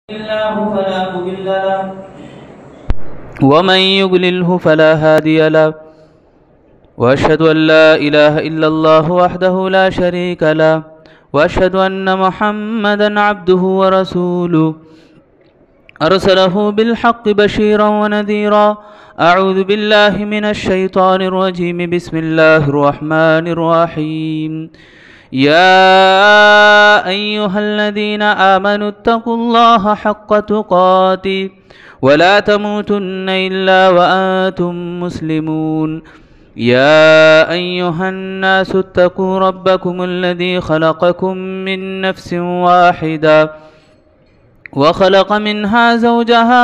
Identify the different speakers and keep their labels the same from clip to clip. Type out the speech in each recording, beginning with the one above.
Speaker 1: الله فلا مضل له
Speaker 2: ومن يضلله فلا هادي له وأشهد أن لا إله إلا الله وحده لا شريك له وأشهد أن محمدا عبده ورسوله أرسله بالحق بشيرا ونذيرا. أعوذ بالله من الشيطان الرجيم. بسم الله الرحمن الرحيم. يا أيها الذين آمنوا اتقوا الله حق تقاته ولا تموتن إلا وأنتم مسلمون. يا أيها الناس اتقوا ربكم الذي خلقكم من نفس واحدة وخلق منها زوجها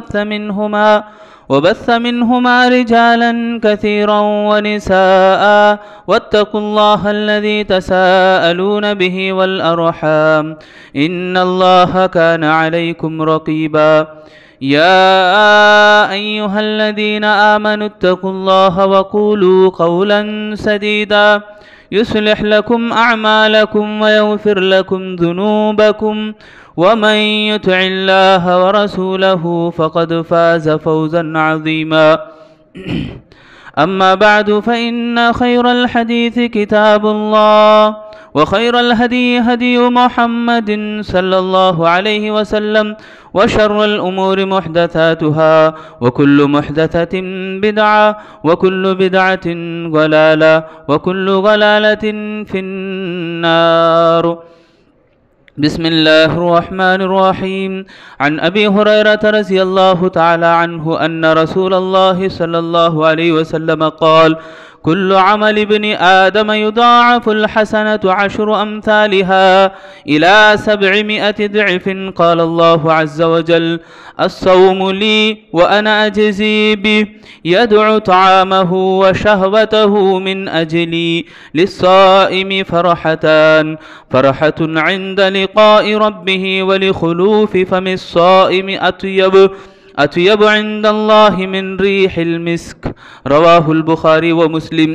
Speaker 2: وبث منهما رجالا كثيرا ونساء واتقوا الله الذي تساءلون به والأرحام إن الله كان عليكم رقيبا. يا أيها الذين آمنوا اتقوا الله وقولوا قولا سديدا يصلح لكم أعمالكم ويغفر لكم ذنوبكم ومن يطع الله ورسوله فقد فاز فوزا عظيما. أما بعد فإن خير الحديث كتاب الله وخير الهدي هدي محمد صلى الله عليه وسلم وشر الأمور محدثاتها وكل محدثة بدعة وكل بدعة ضلالة وكل ضلالة في النار. بسم الله الرحمن الرحيم. عن أبي هريرة رضي الله تعالى عنه أن رسول الله صلى الله عليه وسلم قال: كل عمل ابن آدم يضاعف الحسنة 10 أمثالها إلى 700 ضعف. قال الله عز وجل: الصوم لي وأنا أجزي به يدع طعامه وشهوته من أجلي. للصائم فرحتان: فرحة عند لقاء ربه ولخلوف فم الصائم أطيب عند الله من ريح المسك. رواہ البخاری و مسلم.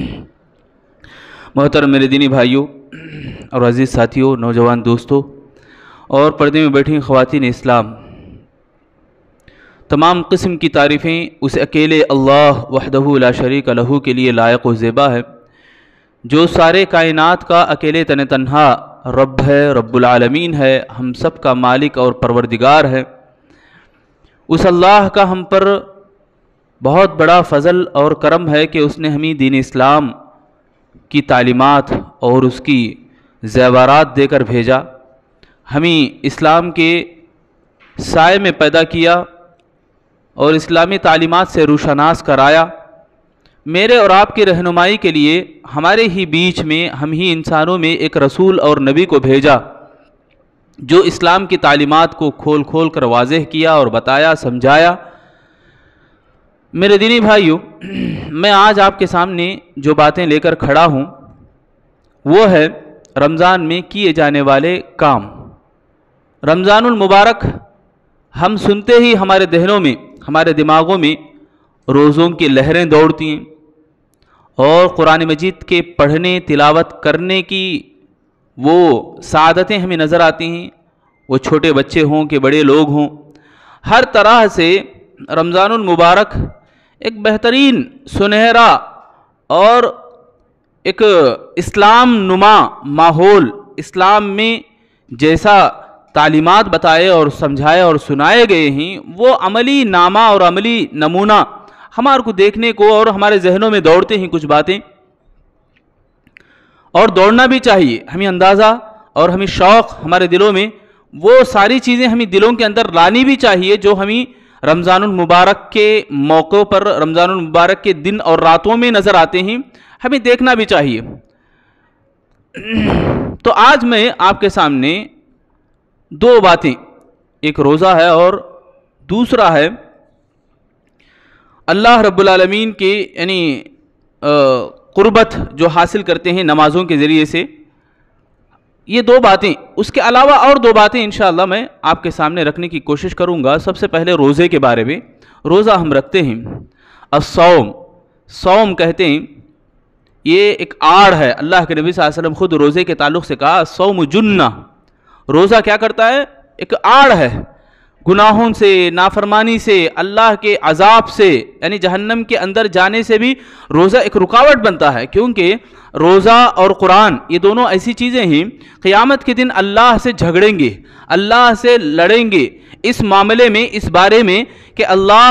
Speaker 2: محترم میرے دینی بھائیوں اور عزیز ساتھیوں، نوجوان دوستوں اور پردے میں بیٹھی خواتین اسلام، تمام قسم کی تعریفیں اس اکیلے اللہ وحدہ لا شریک لہ کے لیے لائق و زیبا ہے، جو سارے کائنات کا اکیلے تنہا رب ہے، رب العالمین ہے، ہم سب کا مالک اور پروردگار ہے. اس اللہ کا ہم پر بہت بڑا فضل اور کرم ہے کہ اس نے ہمیں دین اسلام کی تعلیمات اور اس کی زیورات دے کر بھیجا، ہمیں اسلام کے سائے میں پیدا کیا اور اسلامی تعلیمات سے روشناس کرایا. میرے اور آپ کی رہنمائی کے لیے ہمارے ہی بیچ میں، ہم ہی انسانوں میں ایک رسول اور نبی کو بھیجا جو اسلام کی تعلیمات کو کھول کر واضح کیا اور بتایا، سمجھایا. میرے دینی بھائیوں، میں آج آپ کے سامنے جو باتیں لے کر کھڑا ہوں وہ ہے رمضان میں کیے جانے والے کام. رمضان المبارک ہم سنتے ہی ہمارے ذہنوں میں، ہمارے دماغوں میں روزوں کی لہریں دوڑتی ہیں اور قرآن مجید کے پڑھنے، تلاوت کرنے کی وہ سعادتیں ہمیں نظر آتی ہیں، وہ چھوٹے بچے ہوں کہ بڑے لوگ ہوں. ہر طرح سے رمضان المبارک ایک بہترین، سنہرا اور ایک اسلام نما ماحول، اسلام میں جیسا تعلیمات بتائے اور سمجھائے اور سنائے گئے ہیں وہ عملی نامہ اور عملی نمونہ ہمارے کو دیکھنے کو اور ہمارے ذہنوں میں دوڑتے ہیں کچھ باتیں، اور دوڑنا بھی چاہیے. ہمیں اندازہ اور ہمیں شوق ہمارے دلوں میں وہ ساری چیزیں ہمیں دلوں کے اندر لانی بھی چاہیے جو ہمیں رمضان المبارک کے موقع پر، رمضان المبارک کے دن اور راتوں میں نظر آتے ہیں، ہمیں دیکھنا بھی چاہیے. تو آج میں آپ کے سامنے دو باتیں، ایک روزہ ہے اور دوسرا ہے اللہ رب العالمین کے یعنی قربت جو حاصل کرتے ہیں نمازوں کے ذریعے سے. یہ دو باتیں، اس کے علاوہ اور دو باتیں انشاءاللہ میں آپ کے سامنے رکھنے کی کوشش کروں گا. سب سے پہلے روزے کے بارے میں. روزہ ہم رکھتے ہیں، الصوم، صوم کہتے ہیں، یہ ایک آڑ ہے. اللہ کے نبی صلی اللہ علیہ وسلم خود روزے کے تعلق سے کہا: الصوم جنہ. روزہ کیا کرتا ہے؟ ایک آڑ ہے. گناہوں سے، نافرمانی سے، اللہ کے عذاب سے یعنی جہنم کے اندر جانے سے بھی روزہ ایک رکاوٹ بنتا ہے، کیونکہ روزہ اور قرآن یہ دونوں ایسی چیزیں ہیں قیامت کے دن اللہ سے جھگڑیں گے، اللہ سے لڑیں گے اس معاملے میں، اس بارے میں کہ اللہ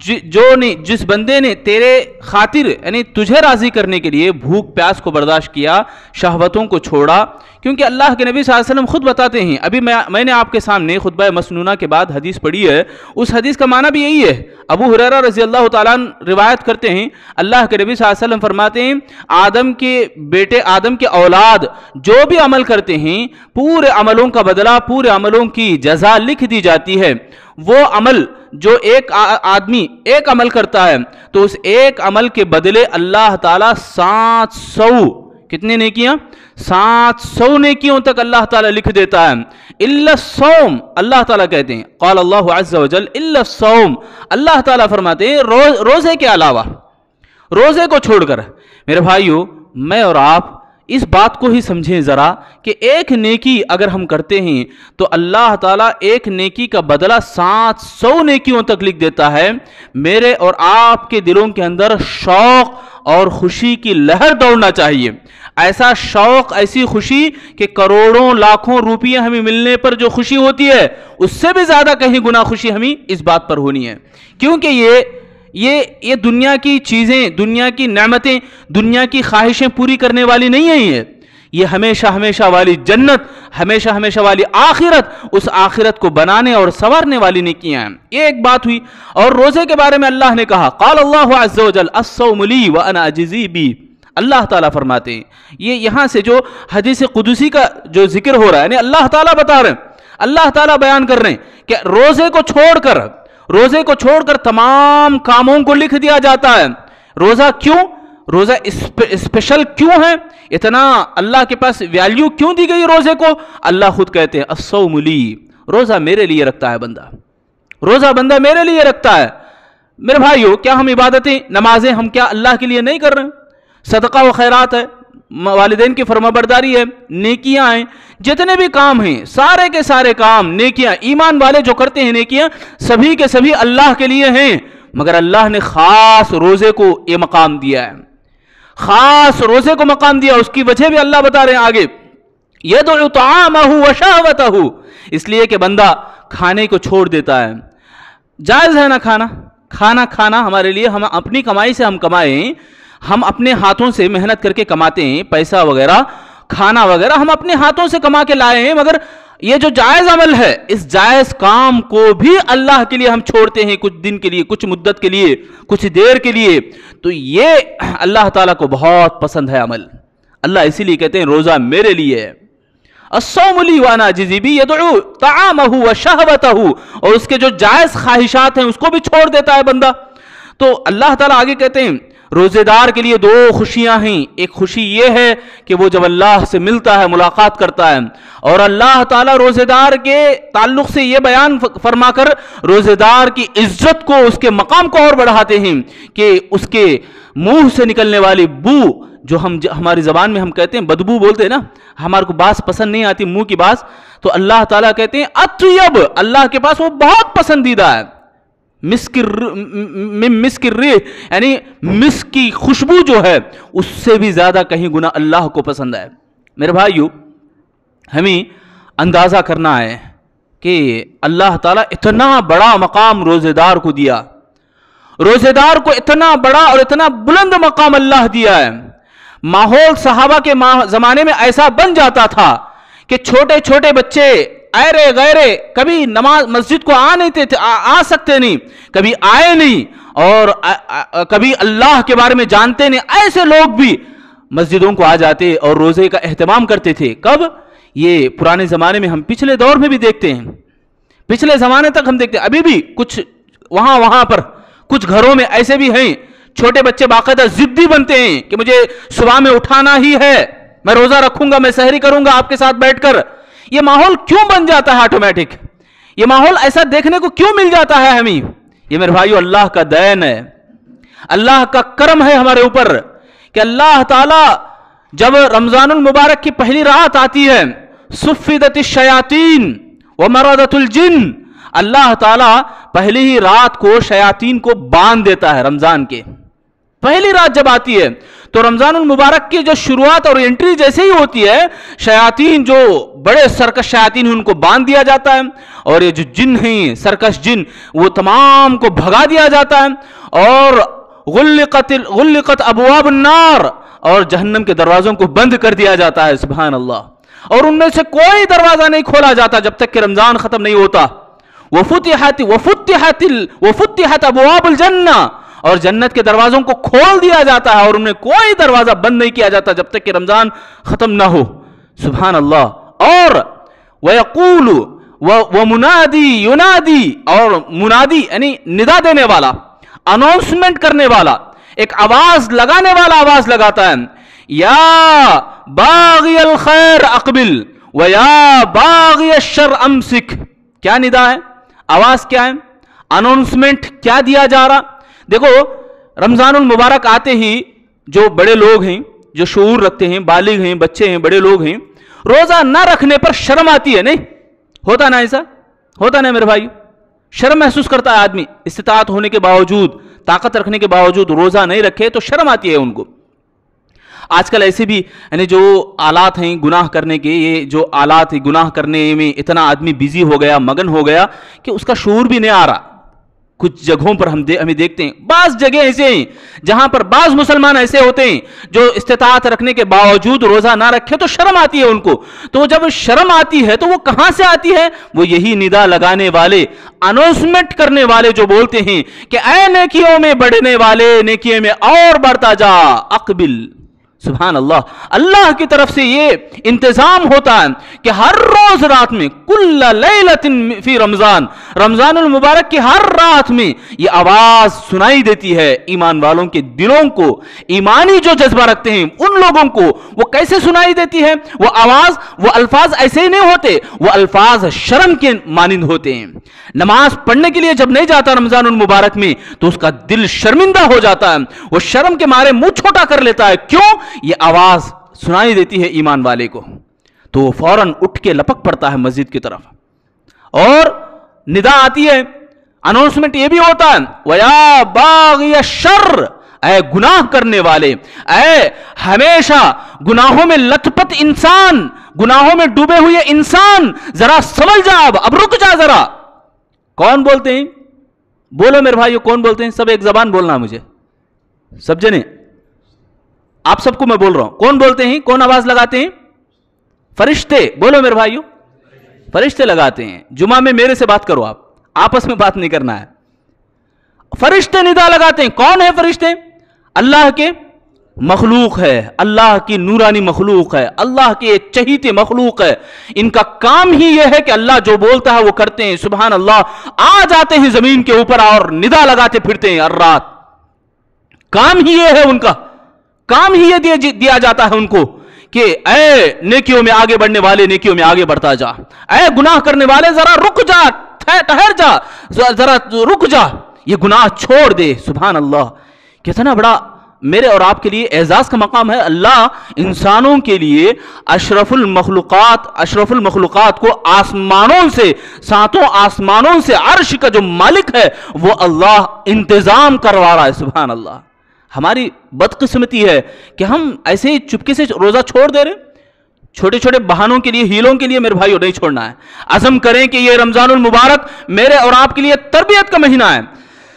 Speaker 2: جس بندے نے تیرے خاطر یعنی تجھے راضی کرنے کے لیے بھوک پیاس کو برداشت کیا، شہوتوں کو چھوڑا، کیونکہ اللہ کے نبی صلی اللہ علیہ وسلم خود بتاتے ہیں، ابھی میں نے آپ کے سامنے خطبہ مسنونہ کے بعد حدیث پڑھی ہے، اس حدیث کا معنی بھی یہی ہے۔ ابو ہریرہ رضی اللہ تعالیٰ عنہ روایت کرتے ہیں، اللہ کے نبی صلی اللہ علیہ وسلم فرماتے ہیں آدم کے بیٹے، آدم کے اولاد جو بھی عمل کرتے ہیں پورے عملوں کا بدلہ، پورے عملوں کی جزا لکھ دی جاتی ہے۔ وہ عمل جو ایک آدمی ایک عمل کرتا ہے تو اس ایک عمل کے بدلے اللہ تعالیٰ 700 کتنے نیکیاں؟ 700 نیکیوں تک اللہ تعالیٰ لکھ دیتا ہے۔ الا الصوم، اللہ تعالیٰ کہتے ہیں قال اللہ عز وجل الا الصوم، اللہ تعالیٰ فرماتے ہیں روزے کے علاوہ، روزے کو چھوڑ کر۔ میرے بھائیو، میں اور آپ اس بات کو ہی سمجھیں ذرا کہ ایک نیکی اگر ہم کرتے ہیں تو اللہ تعالیٰ ایک نیکی کا بدلہ 700 نیکیوں تک لکھ دیتا ہے۔ میرے اور آپ کے دلوں کے اندر شوق اور خوشی کی لہر دوڑنا چاہیے، ایسا شوق، ایسی خوشی کہ کروڑوں لاکھوں روپیے ہمیں ملنے پر جو خوشی ہوتی ہے اس سے بھی زیادہ کہیں گنا خوشی ہمیں اس بات پر ہونی ہے، کیونکہ یہ دنیا کی چیزیں، دنیا کی نعمتیں، دنیا کی خواہشیں پوری کرنے والی نہیں ہیں، یہ ہمیشہ ہمیشہ والی جنت، ہمیشہ ہمیشہ والی آخرت، اس آخرت کو بنانے اور سنوارنے والی نیکیاں ہیں۔ یہ ایک بات ہوئی۔ اور روزے کے بارے میں اللہ نے کہا قال اللہ عز وجل الصوم لی وانا اجزی بی، اللہ تعالیٰ فرماتے ہیں، یہ یہاں سے جو حدیث قدسی کا جو ذکر ہو رہا ہے یعنی اللہ تعالیٰ بتا رہے ہیں، اللہ تعالیٰ بیان کر رہے ہیں کہ روزے کو چھوڑ کر تمام کاموں کو لکھ دیا جاتا ہے۔ روزہ کیوں؟ روزہ اسپیشل کیوں ہے؟ اتنا اللہ کے پاس ویلیو کیوں دی گئی روزے کو؟ اللہ خود کہتے ہیں الصوم لی، روزہ میرے لیے رکھتا ہے بندہ، روزہ بندہ میرے لیے رکھتا ہے۔ میرے بھائیو، کیا ہم عبادتیں، نمازیں ہم کیا اللہ کے لیے نہیں کر رہے ہیں؟ صدقہ و خیرات ہے، والدین کی فرمانبرداری ہے، نیکیاں ہیں، جتنے بھی کام ہیں سارے کے سارے کام نیکیاں، ایمان والے جو کرتے ہیں نیکیاں سبھی کے سبھی اللہ کے لیے ہیں، مگر اللہ نے خاص روزے کو یہ مقام دیا ہے، خاص روزے کو مقام دیا۔ اس کی وجہ بھی اللہ بتا رہے ہیں آگے، یدعو طعامہ وشہوتہ، اس لیے کہ بندہ کھانے کو چھوڑ دیتا ہے۔ جائز ہے نا کھانا ہمارے لیے، ہم اپنی کمائی سے ہم کمائیں، ہم اپنے ہاتھوں سے محنت کر کے کماتے ہیں، پیسہ وغیرہ، کھانا وغیرہ ہم اپنے ہاتھوں سے کما کے لائے ہیں، مگر یہ جو جائز عمل ہے اس جائز کام کو بھی اللہ کے لیے ہم چھوڑتے ہیں، کچھ دن کے لیے، کچھ مدت کے لیے، کچھ دیر کے لیے، تو یہ اللہ تعالیٰ کو بہت پسند ہے عمل۔ اللہ اسی لیے کہتے ہیں روزہ میرے لیے ہے۔ الصوم لی وانا اجزی بی، یدعو طعامہ وشہوتہ، اور اس کے جو جائز خواہشات ہیں اس کو بھی چھوڑ دیتا ہے بندہ۔ تو اللہ تعالیٰ آگے کہتے ہیں روزے دار کے لیے 2 خوشیاں ہیں، ایک خوشی یہ ہے کہ وہ جب اللہ سے ملتا ہے، ملاقات کرتا ہے، اور اللہ تعالیٰ روزے دار کے تعلق سے یہ بیان فرما کر روزے دار کی عزت کو، اس کے مقام کو اور بڑھاتے ہیں کہ اس کے منہ سے نکلنے والی بو، جو ہماری زبان میں ہم کہتے ہیں بدبو بولتے ہیں نا، ہمارے کو باس پسند نہیں آتی منہ کی باس، تو اللہ تعالیٰ کہتے ہیں اطیب، اللہ کے پاس وہ بہت پسندیدہ ہے، مسک الریح، یعنی مسک کی خوشبو جو ہے اس سے بھی زیادہ کہیں گنا اللہ کو پسند ہے۔ میرے بھائیو، ہمیں اندازہ کرنا ہے کہ اللہ تعالیٰ اتنا بڑا مقام روزے دار کو دیا، روزے دار کو اتنا بڑا اور اتنا بلند مقام اللہ دیا ہے۔ ماحول صحابہ کے زمانے میں ایسا بن جاتا تھا کہ چھوٹے چھوٹے بچے ایرے غیرے کبھی نماز مسجد کو آ سکتے نہیں، کبھی آئے نہیں، اور کبھی اللہ کے بارے میں جانتے نہیں، ایسے لوگ بھی مسجدوں کو آ جاتے اور روزے کا اہتمام کرتے تھے۔ کب؟ یہ پرانے زمانے میں، ہم پچھلے دور میں بھی دیکھتے ہیں، پچھلے زمانے تک ہم دیکھتے ہیں، ابھی بھی کچھ وہاں پر کچھ گھروں میں ایسے بھی ہیں، چھوٹے بچے باقاعدہ ضدی بنتے ہیں کہ مجھے صبح میں اٹھانا ہی ہے، میں روزہ رکھوں گا، میں سحری کروں گا آپ کے ساتھ بیٹھ کر۔ یہ ماحول کیوں بن جاتا ہے آٹومیٹک؟ یہ ماحول ایسا دیکھنے کو کیوں مل جاتا ہے ہمیں؟ یہ میرے بھائیو اللہ کا دین ہے، اللہ کا کرم ہے ہمارے اوپر کہ اللہ تعالیٰ جب رمضان المبارک کی پہلی رات آتی ہے، صفدت الشیاطین ومردت الجن، اللہ تعالیٰ پہلی ہی رات کو شیاطین کو باندھ دیتا ہے. رمضان کے پہلی رات جب آتی ہے تو رمضان المبارک کی جو شروعات اور انٹری جیسے ہی ہوتی ہے، شیاطین جو بڑے سرکش شیاطین ان کو باندھ دیا جاتا ہے، اور یہ جو جن ہیں سرکش جن وہ تمام کو بھگا دیا جاتا ہے، اور غلقت ابواب النار، اور جہنم کے دروازوں کو بند کر دیا جاتا ہے. سبحان اللہ. اور ان میں سے کوئی دروازہ نہیں کھولا جاتا جب تک کہ رمضان ختم نہیں ہوتا. وفتحت ابواب الجنہ، اور جنت کے دروازوں کو کھول دیا جاتا ہے، اور ان میں کوئی دروازہ بند نہیں کیا جاتا جب تک کہ رمضان ختم نہ ہو. سبحان اللہ. اور وَيَقُولُ وَمُنَادِي يُنَادِي، اور منادی یعنی ندا دینے والا، اناؤنسمنٹ کرنے والا، ایک آواز لگانے والا آواز لگاتا ہے، یا باغی الخیر اقبل ویا باغی الشر امسک. کیا ندا ہے؟ آواز کیا ہے؟ اناؤنسمنٹ کیا دیا جا رہا؟ دیکھو رمضان المبارک آتے ہی جو بڑے لوگ ہیں، جو شعور رکھتے ہیں، بالغ ہیں، بچے ہیں، بڑے لوگ ہیں، روزہ نہ رکھنے پر شرم آتی ہے. نہیں ہوتا نا ایسا؟ ہوتا نا میرے بھائی؟ شرم محسوس کرتا ہے آدمی، استطاعت ہونے کے باوجود، طاقت رکھنے کے باوجود روزہ نہیں رکھے تو شرم آتی ہے ان کو. آج کل ایسے بھی یعنی جو آلات ہیں گناہ کرنے کے، یہ جو آلات ہیں گناہ کرنے میں اتنا آدمی بیزی ہو گیا، مگن ہو گیا کہ اس کا شعور بھی نہیں آ رہا. کچھ جگہوں پر ہمیں دیکھتے ہیں، بعض جگہ ایسے ہیں جہاں پر بعض مسلمان ایسے ہوتے ہیں جو استطاعت رکھنے کے باوجود روزہ نہ رکھے تو شرم آتی ہے ان کو. تو جب شرم آتی ہے تو وہ کہاں سے آتی ہے؟ وہ یہی ندا لگانے والے، اناؤنسمنٹ کرنے والے جو بولتے ہیں کہ اے نیکیوں میں بڑھنے والے، نیکیوں میں اور بڑھتا جا، اقبل. سبحان اللہ. اللہ کی طرف سے یہ انتظام ہوتا ہے کہ ہر روز رات میں، کل لیلۃ فی رمضان، رمضان المبارک کی ہر رات میں یہ آواز سنائی دیتی ہے ایمان والوں کے دلوں کو. ایمانی جو جذبہ رکھتے ہیں ان لوگوں کو وہ کیسے سنائی دیتی ہے؟ وہ آواز، وہ الفاظ ایسے ہی نہیں ہوتے، وہ الفاظ شرم کے مانند ہوتے ہیں. نماز پڑھنے کے لیے جب نہیں جاتا رمضان المبارک میں تو اس کا دل شرمندہ ہو جاتا ہے، وہ شرم کے مارے منہ چھوٹا کر لیتا ہے. کیوں؟ یہ آواز سنائی دیتی ہے ایمان والے کو، تو وہ فوراً اٹھ کے لپک پڑتا ہے مسجد کی طرف. اور ندا آتی ہے، اناؤنسمنٹ یہ بھی ہوتا ہے، وَيَا بَاغِيَ الشَّرِّ، اے گناہ کرنے والے، اے ہمیشہ گناہوں میں لت پت انسان، گناہوں میں ڈوبے ہوئے انسان، ذرا سمجھ جا، اب رک جا ذرا. کون بولتے ہیں؟ بولو میرے بھائیو، کون بولتے ہیں؟ سب ایک زبان بولنا مجھے، سب جنے، آپ سب کو میں بول رہا ہوں. کون بولتے ہیں؟ کون آواز لگاتے ہیں؟ فرشتے. بولو میرے بھائیو، فرشتے لگاتے ہیں. جمعہ میں میرے سے بات کرو، آپ آپس میں بات نہیں کرنا ہے. فرشتے ندا لگاتے ہیں. کون ہے فرشتے؟ اللہ کے مخلوق ہے، اللہ کی نورانی مخلوق ہے، اللہ کے چہیتے مخلوق ہے. ان کا کام ہی یہ ہے کہ اللہ جو بولتا ہے وہ کرتے ہیں. سبحان اللہ. آ جاتے ہیں زمین کے اوپر اور ندا لگاتے پھرتے ہیں ہر رات. کام ہی یہ ہے ان کا، کام ہی یہ دیا جاتا ہے ان کو کہ اے نیکیوں میں آگے بڑھنے والے، نیکیوں میں آگے بڑھتا جا، اے گناہ کرنے والے ذرا رک جا، ٹھہر جا، ذرا رک جا، یہ گناہ چھوڑ دے. سبحان اللہ. کتنا بڑا میرے اور آپ کے لیے اعزاز کا مقام ہے. اللہ انسانوں کے لیے اشرف المخلوقات کو آسمانوں سے، ساتوں آسمانوں سے، عرش کا جو مالک ہے وہ اللہ انتظام کروا رہا ہے. سبحان اللہ. ہماری بدقسمتی ہے کہ ہم ایسے ہی چپکے سے روزہ چھوڑ دے رہے. چھوٹے چھوٹے بہانوں کے لیے، ہیلوں کے لیے میرے بھائیوں نہیں چھوڑنا ہے. عزم کریں کہ یہ رمضان المبارک میرے اور آپ کے لیے تربیت کا مہینہ ہے.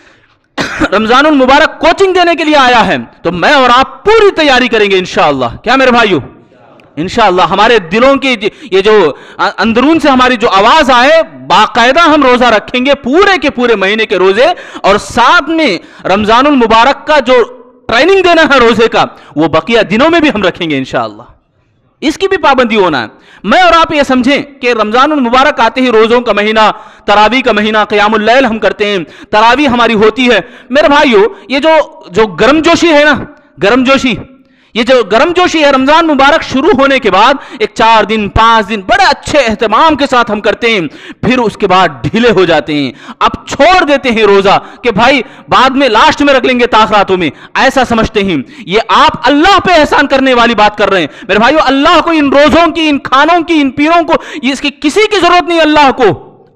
Speaker 2: رمضان المبارک کوچنگ دینے کے لیے آیا ہے، تو میں اور آپ پوری تیاری کریں گے انشاءاللہ. کیا میرے بھائیوں؟ انشاءاللہ ہمارے دلوں کی یہ جو اندرون سے ہماری جو آواز آئے، باقاعدہ ہم روزہ رکھیں گے پورے کے پورے مہینے کے روزے، اور ساتھ میں رمضان المبارک کا جو ٹریننگ دینا ہے روزے کا وہ بقیہ دنوں میں بھی ہم رکھیں گے انشاءاللہ. اس کی بھی پابندی ہونا ہے. میں اور آپ یہ سمجھیں کہ رمضان المبارک آتے ہی روزوں کا مہینہ، تراویح کا مہینہ، قیام اللیل ہم کرتے ہیں، تراویح ہماری ہوتی ہے. میرے بھائیو یہ جو گرم جوشی ہے نا، گرم جوشی، یہ جو گرم جوشی ہے رمضان مبارک شروع ہونے کے بعد ایک 4 دن 5 دن بڑے اچھے اہتمام کے ساتھ ہم کرتے ہیں، پھر اس کے بعد ڈھیلے ہو جاتے ہیں. اب چھوڑ دیتے ہیں روزہ کہ بھائی بعد میں لاسٹ میں رکھ لیں گے تاخراتوں میں، ایسا سمجھتے ہیں. یہ آپ اللہ پہ احسان کرنے والی بات کر رہے ہیں میرے بھائیو. اللہ کو ان روزوں کی، ان کھانوں کی، ان پیروں کو، اس کی کسی کی ضرورت نہیں. اللہ کو،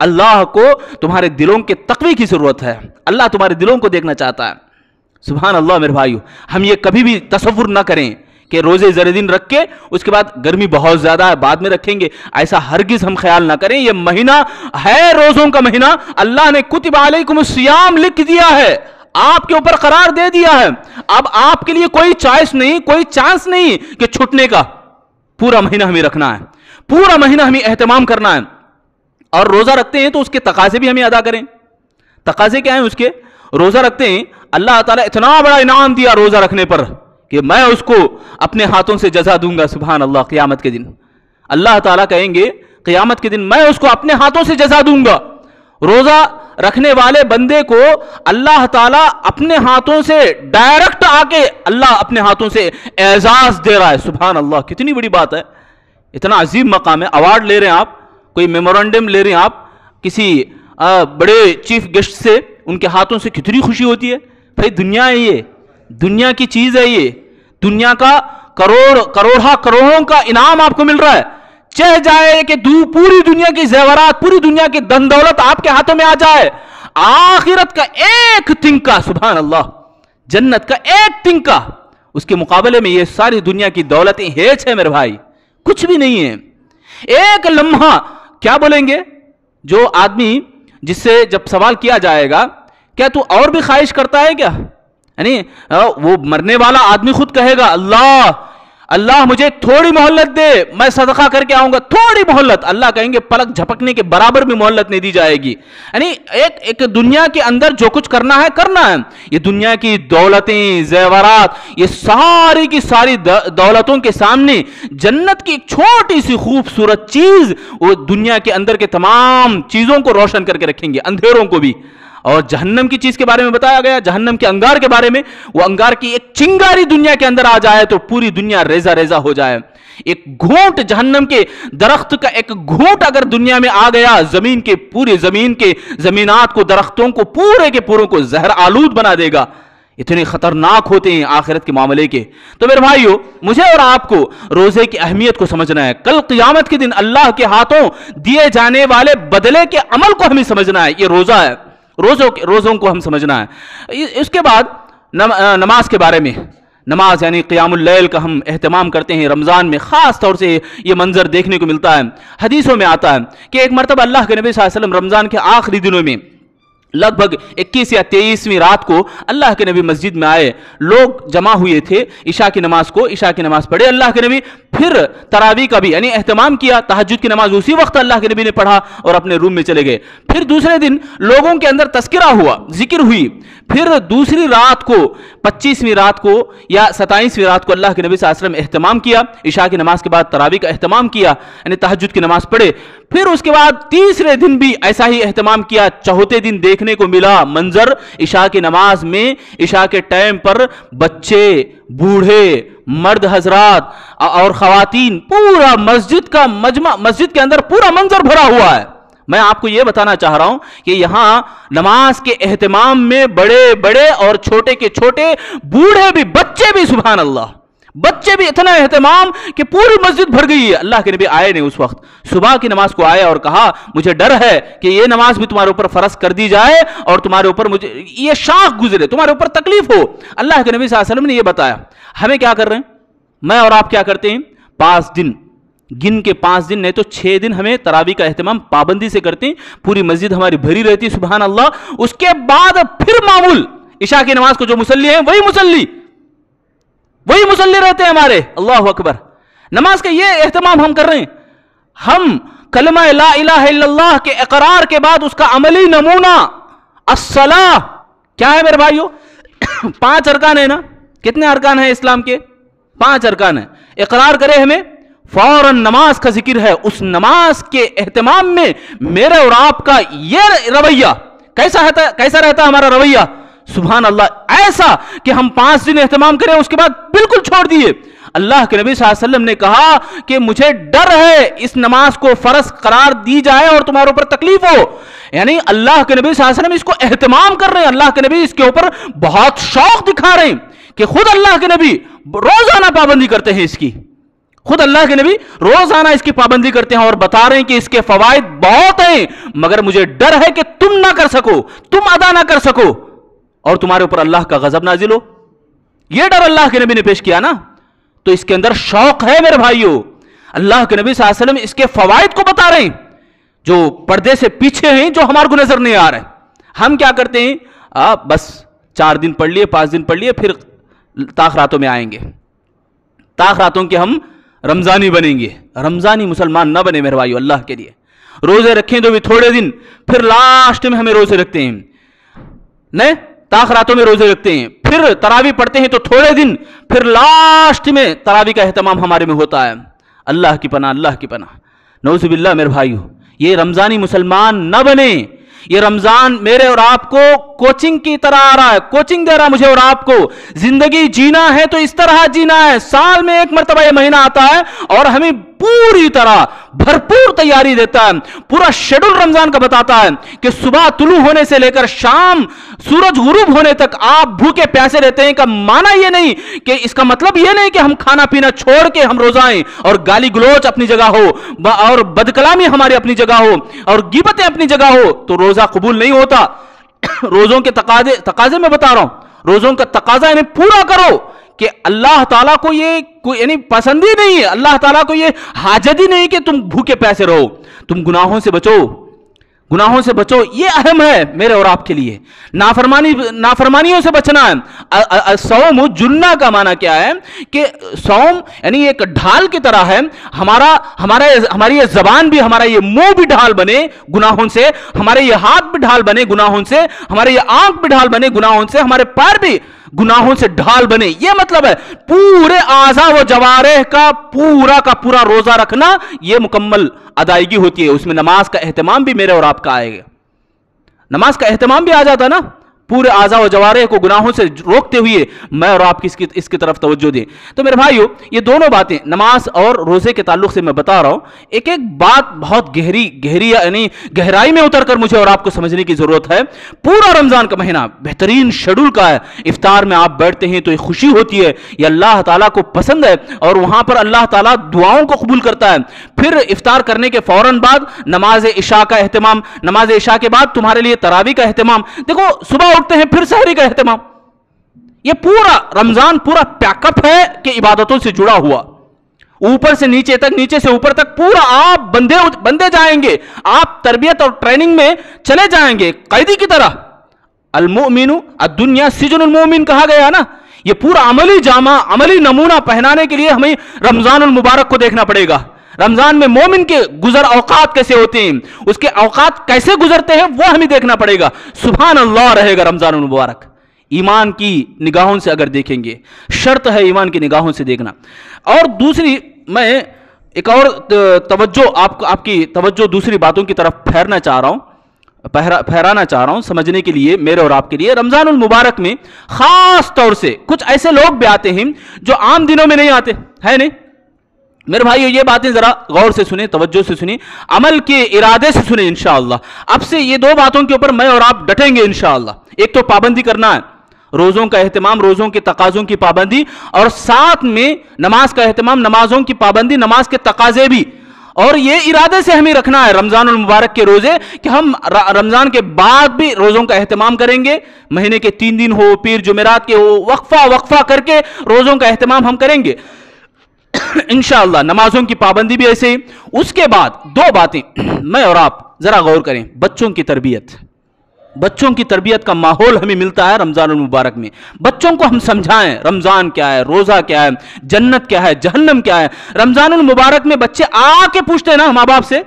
Speaker 2: اللہ کو تمہارے دلوں کے تقوی کی ضرورت ہے، اللہ تمہارے دلوں کو دیکھنا چاہتا ہے۔ سبحان اللہ میرے بھائیو، ہم یہ کبھی بھی تصور نہ کریں کہ روزے ذرے دن رکھ کے اس کے بعد گرمی بہت زیادہ ہے بعد میں رکھیں گے، ایسا ہرگز ہم خیال نہ کریں۔ یہ مہینہ ہے روزوں کا مہینہ، اللہ نے کتب علیکم الصیام لکھ دیا ہے، آپ کے اوپر قرار دے دیا ہے۔ اب آپ کے لیے کوئی چوائس نہیں، کوئی چانس نہیں کہ چھٹنے کا، پورا مہینہ ہمیں رکھنا ہے، پورا مہینہ ہمیں اہتمام کرنا ہے۔ اور روزہ رکھتے ہیں تو اس کے تقاضے بھی ہمیں ادا کریں۔ تقاضے کیا ہیں اس کے؟ روزہ رکھتے ہیں، اللہ تعالیٰ اتنا بڑا انعام دیا روزہ رکھنے پر کہ میں اس کو اپنے ہاتھوں سے جزا دوں گا۔ سبحان اللہ، قیامت کے دن اللہ تعالیٰ کہیں گے قیامت کے دن میں اس کو اپنے ہاتھوں سے جزا دوں گا۔ روزہ رکھنے والے بندے کو اللہ تعالیٰ اپنے ہاتھوں سے ڈائریکٹ آ کے اللہ اپنے ہاتھوں سے اعزاز دے رہا ہے۔ سبحان اللہ، کتنی بڑی بات ہے، اتنا عظیم مقام ہے۔ ایوارڈ لے رہے ہیں آپ، کوئی میمورنڈم لے رہے ہیں آپ کسی بڑے چیف گیسٹ سے، ان کے ہاتھوں سے کتنی خوشی ہوتی ہے۔ بھائی دنیا ہے، یہ دنیا کی چیز ہے، یہ دنیا کا کروڑوں کا انعام آپ کو مل رہا ہے۔ چاہ جائے کہ پوری دنیا کی زیورات، پوری دنیا کی دن دولت آپ کے ہاتھوں میں آ جائے، آخرت کا ایک تنکا، سبحان اللہ، جنت کا ایک تنکا، اس کے مقابلے میں یہ ساری دنیا کی دولتیں ہیچ ہے میرے بھائی، کچھ بھی نہیں ہے۔ ایک لمحہ کیا بولیں گے جو آدمی جس سے جب سوال کیا جائے گا کیا تو اور بھی خواہش کرتا ہے کیا، یعنی وہ مرنے والا آدمی خود کہے گا اللہ اللہ مجھے تھوڑی مہلت دے، میں صدقہ کر کے آؤں گا، تھوڑی مہلت۔ اللہ کہیں گے پلک جھپکنے کے برابر بھی مہلت نہیں دی جائے گی۔ یعنی ایک دنیا کے اندر جو کچھ کرنا ہے کرنا ہے۔ یہ دنیا کی دولتیں، زیورات، یہ ساری کی ساری دولتوں کے سامنے جنت کی ایک چھوٹی سی خوبصورت چیز وہ دنیا کے اندر کے تمام چیزوں کو روشن کر کے رکھیں گے، اندھیروں کو بھی۔ اور جہنم کی چیز کے بارے میں بتایا گیا، جہنم کے انگار کے بارے میں، وہ انگار کی ایک چنگاری دنیا کے اندر آ جائے تو پوری دنیا ریزہ ریزہ ہو جائے۔ ایک گھونٹ جہنم کے درخت کا ایک گھونٹ اگر دنیا میں آ گیا، زمین کے پورے زمینات کو، درختوں کو، پورے کے پوروں کو زہر آلود بنا دے گا۔ اتنے خطرناک ہوتے ہیں آخرت کے معاملے کے۔ تو میرے بھائیو، مجھے اور آپ کو روزے کی اہمیت کو سمجھنا ہے۔ کل قیامت کے دن اللہ کے ہاتھوں دیے جانے والے بدلے کے عمل کو ہمیں سمجھنا ہے۔ یہ روزہ ہے، روزوں کو ہم سمجھنا ہے۔ اس کے بعد نماز کے بارے میں، نماز یعنی قیام اللیل کا ہم اہتمام کرتے ہیں رمضان میں، خاص طور سے یہ منظر دیکھنے کو ملتا ہے۔ حدیثوں میں آتا ہے کہ ایک مرتبہ اللہ کے نبی صلی اللہ علیہ وسلم رمضان کے آخری دنوں میں لگ بھگ 21 یا 23ویں رات کو اللہ کے نبی مسجد میں آئے، لوگ جمع ہوئے تھے عشاء کی نماز پڑھے اللہ کے نبی، پھر تراویح کا بھی یعنی اہتمام کیا، تہجد کی نماز اسی وقت اللہ کے نبی نے پڑھا اور اپنے روم میں چلے گئے۔ پھر دوسرے دن لوگوں کے اندر تذکرہ ہوا، ذکر ہوئی، پھر دوسری رات کو 25ویں رات کو یا 27ویں رات کو اللہ کے نبی صلی اللہ علیہ وسلم اہتمام کیا، عشاء کی نماز کے بعد تراویح کا اہتمام کیا، یعنی تہجد کی نماز پڑھے۔ پھر اس کے بعد تیسرے دن بھی ایسا ہی اہتمام کیا۔ چوتھے دن دیکھنے کو ملا منظر عشاء کی نماز میں، عشاء کے ٹائم پر بچے، بوڑھے، مرد حضرات اور خواتین، پورا مسجد کا مجمع، مسجد کے اندر پورا منظر بھرا ہوا ہے۔ میں آپ کو یہ بتانا چاہ رہا ہوں کہ یہاں نماز کے اہتمام میں بڑے بڑے اور چھوٹے کے چھوٹے، بوڑھے بھی، بچے بھی، سبحان اللہ، بچے بھی، اتنا اہتمام کہ پوری مسجد بھر گئی ہے۔ اللہ کے نبی آئے نہیں اس وقت، صبح کی نماز کو آئے اور کہا مجھے ڈر ہے کہ یہ نماز بھی تمہارے اوپر فرض کر دی جائے اور تمہارے اوپر مجھے یہ شاخ گزرے، تمہارے اوپر تکلیف ہو۔ اللہ کے نبی صلی اللہ علیہ وسلم نے یہ بتایا۔ ہمیں کیا کر رہے ہیں؟ میں اور آپ کیا کرتے ہیں؟ 5 دن گن کے 5 دن نہیں تو 6 دن ہمیں تراویح کا اہتمام پابندی سے کرتے ہیں، پوری مسجد ہماری بھری رہتی ہے، سبحان اللہ۔ اس کے بعد پھر معمول عشاء کی نماز کو جو مصلی ہیں وہی مصلی رہتے ہیں ہمارے، اللہ اکبر۔ نماز کا یہ اہتمام ہم کر رہے ہیں۔ ہم کلمہ لا الہ الا اللہ کے اقرار کے بعد اس کا عملی نمونہ الصلاۃ کیا ہے میرے بھائیو؟ 5 ارکان ہے نا؟ کتنے ارکان ہیں اسلام کے؟ 5 ارکان ہیں۔ اقرار کرے ہمیں، فوراً نماز کا ذکر ہے۔ اس نماز کے اہتمام میں میرے اور آپ کا یہ رویہ کیسا رہتا ہے ہمارا رویہ؟ سبحان اللہ، ایسا کہ ہم 5 دن اہتمام کریں اس کے بعد بالکل چھوڑ دیے۔ اللہ کے نبی صلی اللہ علیہ وسلم نے کہا کہ مجھے ڈر ہے اس نماز کو فرض قرار دی جائے اور تمہارے اوپر تکلیف ہو، یعنی اللہ کے نبی صلی اللہ علیہ وسلم اس کو اہتمام کر رہے ہیں، اللہ کے نبی اس کے اوپر بہت شوق دکھا رہے ہیں کہ خود اللہ کے نبی روزانہ پابندی کرتے ہیں اس کی، खुद अल्लाह के नबी रोजाना इसकी पाबंदी करते हैं और बता रहे हैं कि इसके फवाइद बहुत हैं, मगर मुझे डर है कि तुम ना कर सको, तुम अदा ना कर सको और तुम्हारे ऊपर अल्लाह का गजब नाजिल हो। यह डर अल्लाह के नबी ने पेश किया ना, तो इसके अंदर शौक है मेरे भाइयों। अल्लाह के नबी सल्लल्लाहु अलैहि वसल्लम इसके फवाइद को बता रहे हैं जो पर्दे से पीछे हैं, जो हमारे को नजर नहीं आ रहे। हम क्या करते हैं, बस 4 दिन पढ़ लिए, 5 दिन पढ़ लिए, फिर ताख रातों में आएंगे, ताख रातों के हम रमजानी बनेंगे। रमजानी मुसलमान ना बने मेरे भाइयों। अल्लाह के लिए रोजे रखें तो भी थोड़े दिन, फिर लास्ट में हमें रोजे रखते हैं, नहीं ताख रातों में रोजे रखते हैं, फिर तरावी पढ़ते हैं तो थोड़े दिन, फिर लास्ट में तरावी का एहतमाम हमारे में होता है। अल्लाह की पनाह, अल्लाह की पनाह, नौजुबिल्लाह मेरे भाइयों। ये रमजानी मुसलमान न बने। ये रमजान मेरे और आपको कोचिंग की तरह आ रहा है, कोचिंग दे रहा है मुझे और आपको। जिंदगी जीना है तो इस तरह जीना है। साल में एक मरतबा ये महीना आता है और हमें पूरी तरह भरपूर तैयारी देता है, पूरा शेड्यूल रमजान का बताता है कि सुबह तुलू होने से लेकर शाम सूरज गुरूब होने तक आप भूखे प्यासे रहते हैं। का माना यह नहीं कि इसका मतलब यह नहीं कि हम खाना पीना छोड़ के हम रोजाएं और गाली गलोच अपनी जगह हो और बदकलामी हमारी अपनी जगह हो और गिबतें अपनी जगह हो तो रोजा कबूल नहीं होता। रोजों के तकाजे में बता रहा हूं, रोजों का तकाजा इन्हें पूरा करो कि अल्लाह ताला को ये कोई यानी पसंद ही नहीं है, अल्लाह ताला को ये हाजत ही नहीं कि तुम भूखे प्यासे रहो। तुम गुनाहों से बचो, गुनाहों से बचो, ये अहम है मेरे और आपके लिए। नाफरमानियों से बचना है। सौम जुन्ना का माना क्या है कि सौम यानी एक ढाल की तरह है। हमारी ये जबान भी, हमारा ये मुंह भी ढाल बने गुनाहों से, हमारे ये हाथ भी ढाल बने गुनाहों से, हमारे ये आंख भी ढाल बने गुनाहों से, हमारे पैर भी गुनाहों से ढाल बने। ये मतलब है पूरे आज़ा व जवारेह का पूरा रोजा रखना, ये मुकम्मल अदायगी होती है। उसमें नमाज का एहतमाम भी मेरे और आपका आएगा, नमाज का एहतमाम भी आ जाता ना। पूरे आज़ा व जवारेह को गुनाहों से रोकते हुए मैं और आप इसकी तरफ तवज्जो दें। तो मेरे भाइयों, ये दोनों बातें नमाज और रोजे के ताल्लुक से मैं बता रहा हूं। एक एक बात बहुत गहरी यानी गहराई में उतरकर मुझे और आपको समझने की जरूरत है। पूरा रमजान का महीना बेहतरीन शेड्यूल का है। इफ्तार में आप बैठते हैं तो ये खुशी होती है, ये अल्लाह ताला को पसंद है और वहां पर अल्लाह ताला दुआओं को कबूल करता है। फिर इफ्तार करने के फौरन बाद नमाज इशा का एहतमाम, नमाज इशा के बाद तुम्हारे लिए तरावी का एहतमाम। देखो सुबह उठते हैं फिर सहरी का एहतमाम। ये पूरा रमजान पूरा पैकअप है कि इबादतों से जुड़ा हुआ, ऊपर से नीचे तक, नीचे से ऊपर तक पूरा आप बंदे जाएंगे। आप तरबियत और ट्रेनिंग में चले जाएंगे कैदी की तरह। अल मुमिनु अद्दुन्या सिजनुल मोमिन कहा गया ना। ये पूरा अमली जामा, अमली नमूना पहनाने के लिए हमें रमजानुल मुबारक को देखना पड़ेगा। रमजान में मोमिन के गुजर औकात कैसे होते हैं, उसके औकात कैसे गुजरते हैं, वो हमें देखना पड़ेगा। सुभान अल्लाह रहेगा रमजानुल मुबारक। ईमान की निगाहों से अगर देखेंगे, शर्त है ईमान की निगाहों से देखना। और दूसरी, मैं एक और तवज्जो आपकी तवज्जो दूसरी बातों की तरफ फहराना चाह रहा हूं समझने के लिए, मेरे और आपके लिए। रमजानुल मुबारक में खास तौर से कुछ ऐसे लोग भी आते हैं जो आम दिनों में नहीं आते, है नहीं मेरे भाइयों। ये बातें जरा गौर से सुने, तवज्जो से सुने, अमल के इरादे से सुने इंशाअल्लाह। अब से ये दो बातों के ऊपर मैं और आप डटेंगे इंशाअल्लाह। एक तो पाबंदी करना है, रोजों का एहतमाम, रोजों के तकाजों की पाबंदी, और साथ में नमाज का एहतमाम, नमाजों की पाबंदी, नमाज के तकाजे भी। और ये इरादे से हमें रखना है रमजानुल मुबारक के रोजे कि हम रमजान के बाद भी रोजों का एहतमाम करेंगे। महीने के 3 दिन हो, पीर जुमेरात के हो, वक्फा करके रोजों का एहतमाम हम करेंगे इंशाअल्लाह। नमाजों की पाबंदी भी ऐसे ही। उसके बाद 2 बातें मैं और आप जरा गौर करें। बच्चों की तरबियत, बच्चों की तरबियत का माहौल हमें मिलता है रमजानुल मुबारक में। बच्चों को हम समझाएं रमजान क्या है, रोजा क्या है, जन्नत क्या है, जहन्नम क्या है। रमजानुल मुबारक में बच्चे आके पूछते हैं ना माँ बाप से,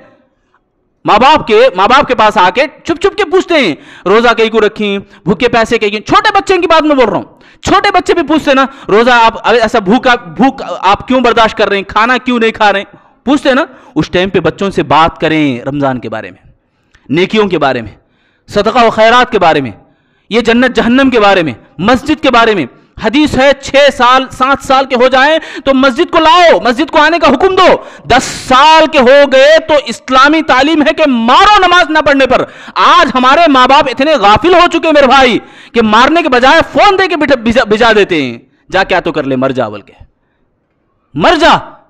Speaker 2: माँ बाप के पास आके चुप के पूछते हैं रोजा कहीं को रखी, भूखे पैसे कहीं। छोटे बच्चे की बात मैं बोल रहा हूं, छोटे बच्चे भी पूछते ना रोजा आप ऐसा भूख आप क्यों बर्दाश्त कर रहे हैं, खाना क्यों नहीं खा रहे हैं, पूछते ना। उस टाइम पे बच्चों से बात करें रमजान के बारे में, नेकियों के बारे में, सदका व खैरात के बारे में, ये जन्नत जहन्नम के बारे में, मस्जिद के बारे में। हदीस है 6 साल 7 साल के हो जाएं तो मस्जिद को लाओ, मस्जिद को आने का हुक्म दो। 10 साल के हो गए तो इस्लामी तालीम है कि मारो नमाज ना पढ़ने पर। आज हमारे माँ बाप इतने गाफिल हो चुके मेरे भाई कि मारने के बजाय फोन दे के भिजा देते हैं, जा क्या तो कर ले, मर जा बोल के, मर जा।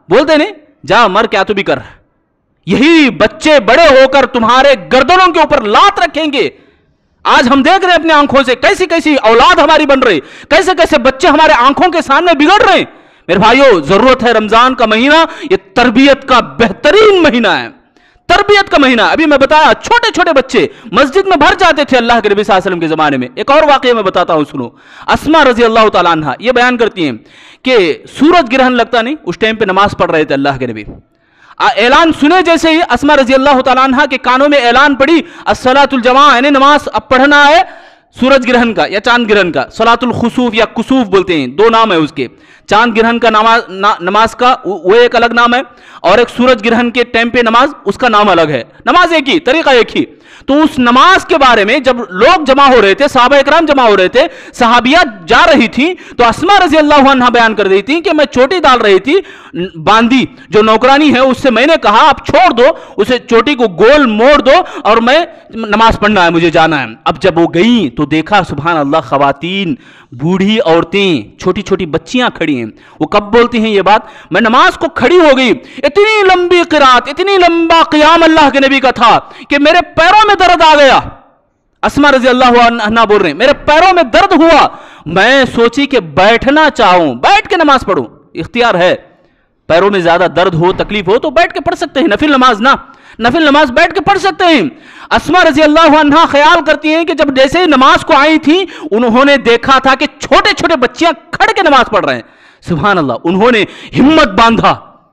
Speaker 2: बोलते नहीं, जा मर क्या तू भी कर। यही बच्चे बड़े होकर तुम्हारे गर्दनों के ऊपर लात रखेंगे। आज हम देख रहे हैं अपनी आंखों से कैसी कैसी औलाद हमारी बन रही, कैसे कैसे बच्चे हमारे आंखों के सामने बिगड़ रहे हैं। मेरे भाइयों, जरूरत है रमजान का महीना ये तरबियत का बेहतरीन महीना है, तरबियत का महीना। अभी मैं बताया छोटे छोटे बच्चे मस्जिद में भर जाते थे अल्लाह के नबी सल्लल्लाहु अलैहि वसल्लम के जमाने में। एक और वाकया मैं बताता हूं, सुनो। अस्मा रजी अल्लाह तआला अन्हा ये बयान करती हैं कि सूरज ग्रहण लगता नहीं, उस टाइम पे नमाज पढ़ रहे थे अल्लाह के नबी। ऐलान सुने जैसे ही अस्मा रजी अल्लाह तआला अन्हा के कानों में ऐलान पड़ी, अस्सलातुल जमा, यानी नमाज अब पढ़ना है सूरज ग्रहण का या चांद ग्रहण का। सलातुल खुसूफ या कुसूफ बोलते हैं, दो नाम है उसके। चांद ग्रहण का नमाज का वो एक अलग नाम है, और एक सूरज ग्रहण के टाइम पे नमाज उसका नाम अलग है। नमाज एक ही, तरीका एक ही। तो उस नमाज के बारे में जब लोग जमा हो रहे थे, सहाबा इकराम जमा हो रहे थे, सहाबिया जा रही थी, तो अस्मा रजी अल्लाह अन्हा बयान कर रही थी कि मैं चोटी डाल रही थी, बांदी जो नौकरानी है उससे मैंने कहा आप छोड़ दो, उसे चोटी को गोल मोड़ दो और मैं नमाज पढ़ना है, मुझे जाना है। अब जब वो गई तो देखा सुभान अल्लाह, खवातीन, बूढ़ी औरतें, छोटी छोटी बच्चियां खड़ी हैं। वो कब बोलती हैं ये बात, मैं नमाज को खड़ी हो गई, इतनी लंबी क़िरात, इतनी लंबा क़ियाम अल्लाह के नबी का था कि मेरे पैरों में दर्द आ गया। अस्मा रज़ी अल्लाह अन्हा बोल रहे हैं, मेरे पैरों में दर्द हुआ, मैं सोची कि बैठना चाहूं, बैठ के नमाज पढ़ूं। इख्तियार है, पैरों में ज्यादा दर्द हो, तकलीफ हो तो बैठ के पढ़ सकते हैं, नफिल नमाज ना, नफिल नमाज बैठ के पढ़ सकते हैं। अस्मा रज़ी अल्लाह अन्हा ख्याल करती हैं कि जब जैसे ही नमाज को आई थी, उन्होंने देखा था कि छोटे छोटे बच्चियां खड़ के नमाज पढ़ रहे हैं। सुभान अल्लाह, उन्होंने हिम्मत बांधा,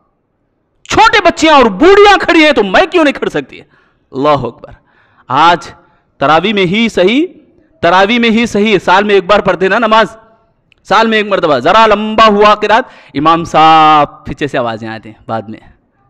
Speaker 2: छोटे बच्चियां और बूढ़ियां खड़ी हैं तो मैं क्यों नहीं खड़ सकती है। अल्लाह अकबर। आज तरावी में ही सही, तरावी में ही सही, साल में एक बार पढ़ते ना नमाज, साल में एक मरतबा, जरा लंबा हुआ क़िरात, इमाम साहब पीछे से आवाजें आती हैं बाद में।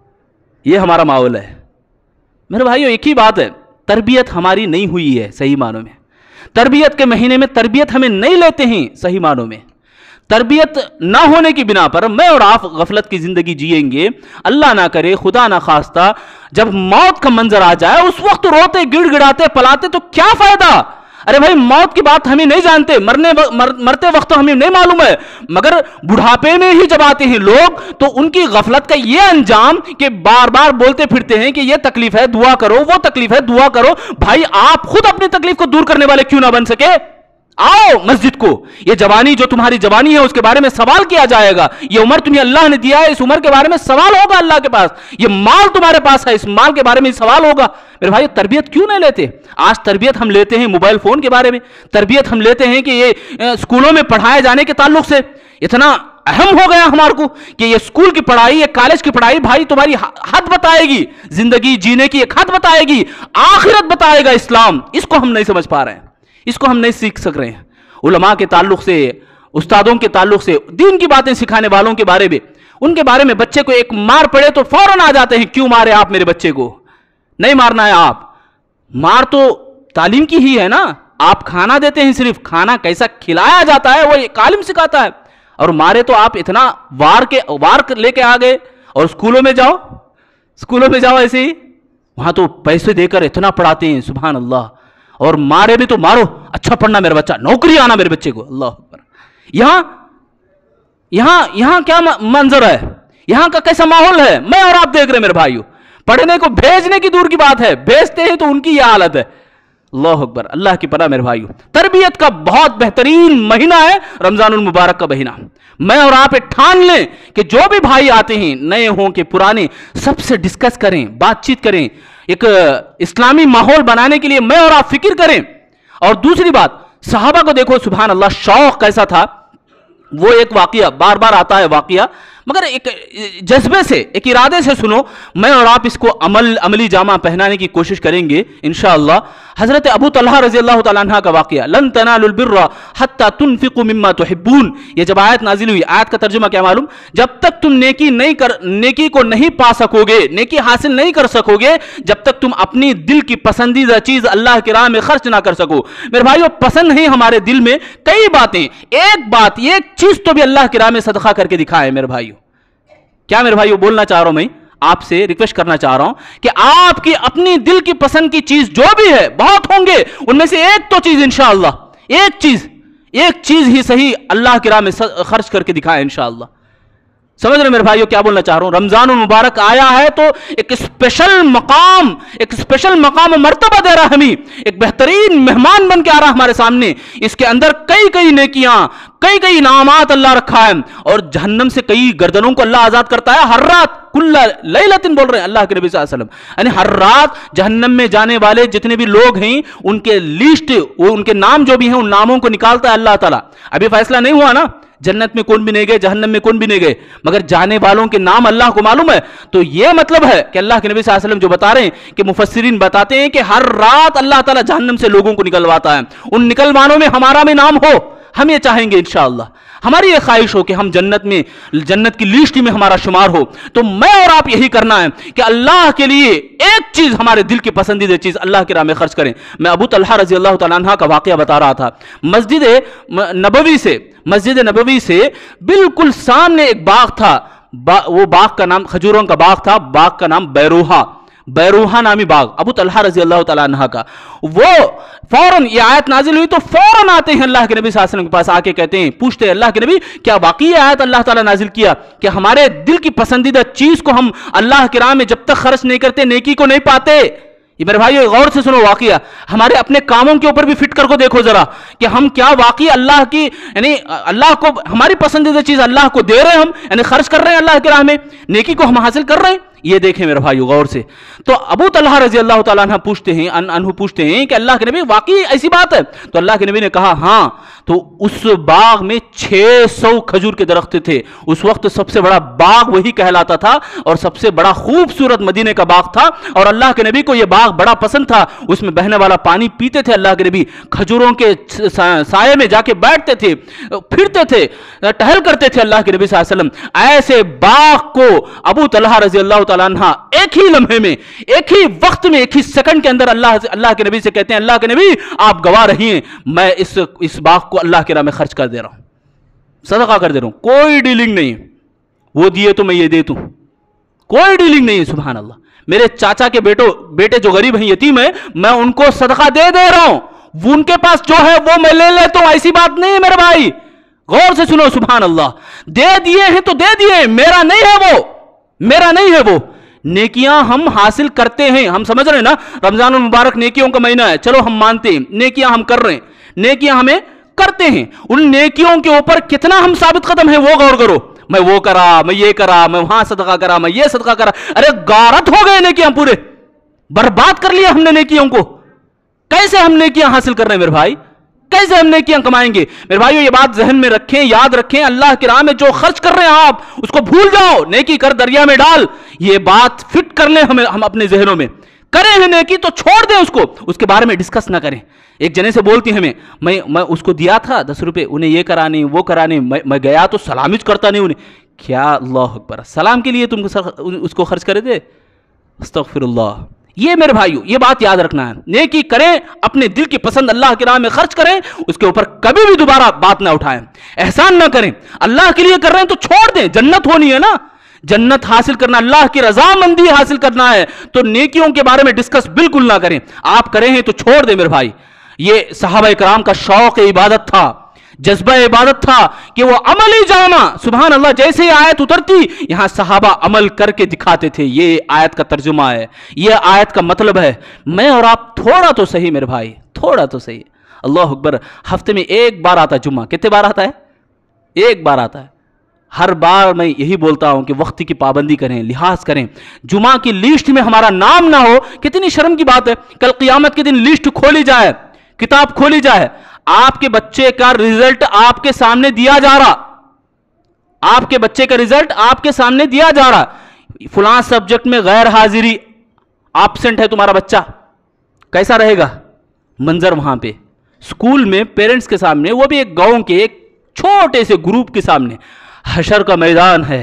Speaker 2: ये हमारा माहौल है मेरे भाइयों। एक ही बात है, तरबियत हमारी नहीं हुई है सही मानों में। तरबियत के महीने में तरबियत हमें नहीं लेते हैं सही मानों में। तरबियत ना होने की बिना पर मैं और आप गफलत की जिंदगी जिएंगे। अल्लाह ना करे, खुदा ना खास्ता, जब मौत का मंजर आ जाए उस वक्त रोते गिड़गिड़ाते पलाते तो क्या फायदा। अरे भाई, मौत की बात हमें नहीं जानते, मरते वक्त तो हमें नहीं मालूम है, मगर बुढ़ापे में ही जब आते हैं लोग तो उनकी गफलत का ये अंजाम कि बार बार बोलते फिरते हैं कि ये तकलीफ है दुआ करो, वो तकलीफ है दुआ करो। भाई, आप खुद अपनी तकलीफ को दूर करने वाले क्यों ना बन सके। आओ मस्जिद को, ये जवानी जो तुम्हारी जवानी है उसके बारे में सवाल किया जाएगा। ये उम्र तुम्हें अल्लाह ने दिया है, इस उम्र के बारे में सवाल होगा अल्लाह के पास। ये माल तुम्हारे पास है, इस माल के बारे में सवाल होगा। मेरे भाई, तरबियत क्यों नहीं लेते। आज तरबियत हम लेते हैं मोबाइल फोन के बारे में, तरबियत हम लेते हैं कि ये स्कूलों में पढ़ाए जाने के ताल्लुक से इतना अहम हो गया हमारे को कि ये स्कूल की पढ़ाई, ये कॉलेज की पढ़ाई भाई तुम्हारी हद बताएगी, जिंदगी जीने की एक हद बताएगी, आखिरत बताएगा इस्लाम। इसको हम नहीं समझ पा रहे हैं, इसको हम नहीं सीख सक रहे हैं। उलमा के ताल्लुक से, उस्तादों के ताल्लुक से, दीन की बातें सिखाने वालों के बारे में, उनके बारे में बच्चे को एक मार पड़े तो फौरन आ जाते हैं, क्यों मारे आप मेरे बच्चे को, नहीं मारना है आप। मार तो तालीम की ही है ना, आप खाना देते हैं, सिर्फ खाना कैसा खिलाया जाता है वो कालिम सिखाता है। और मारे तो आप इतना वार लेके आ गए। और स्कूलों में जाओ, स्कूलों में जाओ ऐसे ही, वहां तो पैसे देकर इतना पढ़ाते हैं, सुभान अल्लाह। और मारे भी तो मारो, अच्छा पढ़ना मेरा बच्चा, नौकरी आना मेरे बच्चे को, अल्लाह अकबर। यहां क्या मंजर है, यहां का कैसा माहौल है, मैं और आप देख रहे हैं मेरे भाइयों। पढ़ने को भेजने की दूर की बात है, भेजते हैं तो उनकी यह हालत है। अल्लाह अकबर, अल्लाह की पनाह मेरे भाइयों। तरबियत का बहुत बेहतरीन महीना है रमजानुल मुबारक का महीना। मैं और आप ठान लें कि जो भी भाई आते हैं, नए हों के पुराने, सबसे डिस्कस करें, बातचीत करें, एक इस्लामी माहौल बनाने के लिए मैं और आप फिक्र करें। और दूसरी बात, सहाबा को देखो, सुभान अल्लाह, शौक कैसा था। वो एक वाकया बार बार आता है वाकया, मगर एक जज्बे से, एक इरादे से सुनो। मैं और आप इसको अमली जामा पहनाने की कोशिश करेंगे इंशाअल्लाह। हजरत अबू तलहा रजी अल्लाह तआला अन्हा का वाकया, लन तनालुल बिर्रा हत्ता तुनफिकु मिम्मा तुहिब्बून। ये जब आयत नाजिल हुई, आयत का तर्जुमा क्या मालूम, जब तक तुम नेकी को नहीं पा सकोगे, नेकी हासिल नहीं कर सकोगे, जब तक तुम अपनी दिल की पसंदीदा चीज अल्लाह की राह में खर्च ना कर सको। मेरे भाइयों, पसंद नहीं हमारे दिल में कई बातें, एक बात, एक चीज तो भी अल्लाह की राह में सदका करके दिखाए। मेरे भाइयों, क्या मेरे भाइयों बोलना चाह रहा हूं, मैं आपसे रिक्वेस्ट करना चाह रहा हूं कि आपकी अपनी दिल की पसंद की चीज जो भी है, बहुत होंगे, उनमें से एक तो चीज इंशाअल्लाह, एक चीज ही सही अल्लाह की राह में खर्च करके दिखाए इंशाअल्लाह। समझ रहे मेरे भाइयों क्या बोलना चाह रहा हूं? रमजान मुबारक आया है तो एक स्पेशल मकाम और मर्तबा दे रहा है हमें, एक बेहतरीन मेहमान बन के आ रहा है हमारे सामने। इसके अंदर कई कई नेकियां, कई कई इनामात अल्लाह रखा है, और जहन्नम से कई गर्दनों को अल्लाह आजाद करता है हर रात। कुल्ला लैलतिन बोल रहे हैं अल्लाह के नबी सल्लल्लाहु अलैहि वसल्लम, यानी हर रात जहन्नम में जाने वाले जितने भी लोग हैं उनके लिस्ट, उनके नाम जो भी हैं उन नामों को निकालता है अल्लाह ताला। अभी फैसला नहीं हुआ ना, जन्नत में कौन भी नहीं गए, जहन्नम में कौन भी नहीं गए, मगर जाने वालों के नाम अल्लाह को मालूम है। तो यह मतलब है कि अल्लाह के नबी सल्लल्लाहु अलैहि वसल्लम जो बता रहे हैं कि मुफस्सिरीन बताते हैं कि हर रात अल्लाह ताला जहन्नम से लोगों को निकलवाता है। उन निकलवानों में हमारा भी नाम हो, हम ये चाहेंगे इंशाअल्लाह, हमारी ये ख्वाहिश हो कि हम जन्नत की लिस्ट में हमारा शुमार हो। तो मैं और आप यही करना है कि अल्लाह के लिए एक चीज, हमारे दिल की पसंदीदा चीज अल्लाह की राह में खर्च करें। मैं अबू तलहा रजी अल्लाह तआला अन्हा का वाकया बता रहा था। मस्जिद नबवी से बिल्कुल सामने एक बाग था, वो बाग का नाम, खजूरों का बाग था, बाग का नाम बैरूहा नामी बाग, अबू तलहा रजी अल्लाह तआला अन्हा का। वो फौरन ये आयत नाजिल हुई तो फौरन आते हैं अल्लाह के नबी सल्लल्लाहु अलैहि वसल्लम के पास, आके कहते हैं, पूछते हैं अल्लाह के नबी क्या वाकई ये आयत अल्लाह ताला नाजिल किया कि हमारे दिल की पसंदीदा चीज को हम अल्लाह की राह में जब तक खर्च नहीं करते नेकी को नहीं पाते। ये मेरे भाइयों गौर से सुनो, वाकया हमारे अपने कामों के ऊपर भी फिट करके देखो जरा कि हम क्या वाकई अल्लाह की, यानी अल्लाह को हमारी पसंदीदा चीज अल्लाह को दे रहे हैं हम, यानी खर्च कर रहे हैं अल्लाह की राह में, नेकी को हम हासिल कर रहे हैं। ये देखें मेरे भाइयों गौर से। तो अबू तलहा रजी अल्लाह तआला अन्हु पूछते हैं कि अल्लाह के नबी वाकई ऐसी बात है? तो अल्लाह के नबी ने कहा हाँ। तो उस बाग में 600 खजूर के दरख्त थे। उस वक्त सबसे बड़ा बाग वही कहलाता था और सबसे बड़ा खूबसूरत मदीने का बाग था, और अल्लाह के नबी को यह बाग बड़ा पसंद था। उसमें बहने वाला पानी पीते थे अल्लाह के नबी, खजूरों के साये में जाके बैठते थे, फिरते थे, टहल करते थे अल्लाह के नबी सल्लल्लाहु अलैहि वसल्लम। ऐसे बाग को अबू तलहा रजी अल्लाह तआला अन्हा एक ही लम्हे में, एक ही वक्त में, एक ही सेकंड के अंदर अल्लाह के नबी से कहते हैं, अल्लाह के नबी आप गवाह रहिए, मैं इस बाग को अल्लाह के राह में खर्च कर दे रहा हूं, सदका कर दे रहा हूं, कोई डीलिंग नहीं है, वो दिए तो मैं ये दे दूं, कोई डीलिंग नहीं है। सुभान अल्लाह, मेरे चाचा के बेटे जो गरीब हैं, यतीम है, मैं उनको सदका दे रहा हूं, उनके पास जो है वो मैं ले लेता हूं, ऐसी बात नहीं है मेरे भाई, गौर से सुनो। सुभान अल्लाह, दे दिए हैं तो दे दिए, मेरा नहीं है वो। नेकियां हम हासिल करते हैं, हम समझ रहे हैं ना, रमजान मुबारक नेकियों का महीना है, चलो हम मानते हैं नेकियां हम कर रहे हैं, नेकियां हमें करते हैं, उन नेकियों के ऊपर कितना हम साबित कदम है वो गौर करो। मैं वो करा, मैं ये करा, मैं वहां सदका करा, मैं ये सदका करा, अरे गारत हो गए नेकियां, पूरे बर्बाद कर लिया हमने नेकियों को। कैसे हम नेकियां हासिल कर रहे हैं मेरे भाई, कैसे हम नेकियां कमाएंगे? मेरे भाइयों ये बात जहन में रखें, याद रखें, अल्लाह की राह में जो खर्च कर रहे हैं आप उसको भूल जाओ, नेकी कर दरिया में डाल, ये बात फिट कर लें हम अपने जहनों में। करें हैं नेकी तो छोड़ दें उसको, उसके बारे में डिस्कस ना करें। एक जने से बोलती हमें, मैं उसको दिया था 10 रुपए, उन्हें ये करा नहीं, वो करा नहीं, मैं गया तो सलामी करता नहीं उन्हें। क्या अल्लाह अकबर, सलाम के लिए तुम उसको खर्च करे थे? अस्तगफिरुल्लाह। ये मेरे भाइयों ये बात याद रखना है, नेकी करें, अपने दिल की पसंद अल्लाह की राह में खर्च करें, उसके ऊपर कभी भी दोबारा बात ना उठाएं, एहसान ना करें। अल्लाह के लिए कर रहे हैं तो छोड़ दें, जन्नत होनी है ना, जन्नत हासिल करना, अल्लाह की रजामंदी हासिल करना है, तो नेकियों के बारे में डिस्कस बिल्कुल ना करें। आप करें हैं तो छोड़ दें मेरे भाई। ये सहाबा इकराम का शौक इबादत था, जज्बा इबादत था कि वो अमली जामा, सुभान अल्लाह, जैसे ही आयत उतरती यहां सहाबा अमल करके दिखाते थे। ये आयत का तर्जुमा है, ये आयत का मतलब है। मैं और आप थोड़ा तो सही मेरे भाई, थोड़ा तो सही, अल्लाह अकबर, हफ्ते में एक बार आता जुम्मा, कितने बार आता है? एक बार आता है। हर बार मैं यही बोलता हूं कि वक्त की पाबंदी करें, लिहाज करें, जुमा की लिस्ट में हमारा नाम ना हो, कितनी शर्म की बात है। कल क़ियामत के दिन लिस्ट खोली जाए, किताब खोली जाए, आपके बच्चे का रिजल्ट आपके सामने दिया जा रहा, आपके बच्चे का रिजल्ट आपके सामने दिया जा रहा, फलां सब्जेक्ट में गैर हाजिरी, एब्सेंट है तुम्हारा बच्चा, कैसा रहेगा मंजर वहां पे स्कूल में, पेरेंट्स के सामने, वो भी एक गांव के एक छोटे से ग्रुप के सामने। हशर का मैदान है,